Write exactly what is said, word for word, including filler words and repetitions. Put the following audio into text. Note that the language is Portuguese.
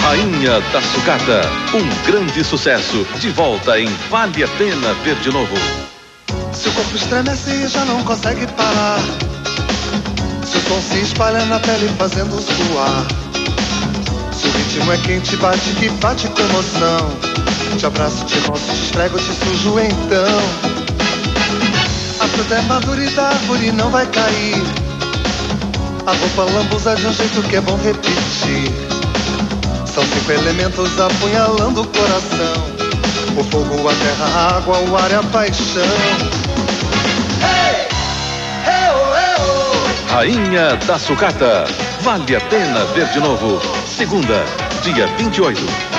Rainha da Sucata, um grande sucesso, de volta em Vale a Pena Ver de Novo. Seu corpo estremece e já não consegue parar. Seu som se espalha na pele fazendo suar. Seu ritmo é quente, bate que bate com emoção. Te abraço, te roço, te esfrego, te sujo então. A fruta é madura e da árvore não vai cair. A roupa lambuza de um jeito que é bom repetir. São cinco elementos apunhalando o coração: o fogo, a terra, a água, o ar e a paixão. Hey! Hey, oh, hey, oh. Rainha da Sucata, Vale a Pena Ver de Novo. Segunda, dia vinte e oito.